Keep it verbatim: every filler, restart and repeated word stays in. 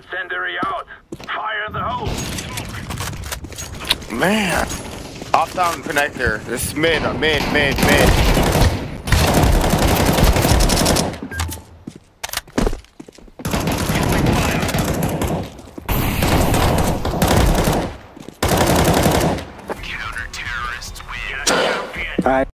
Incendiary out. Fire in the hole. Man. Off down connector. This is mid, mid, mid, mid.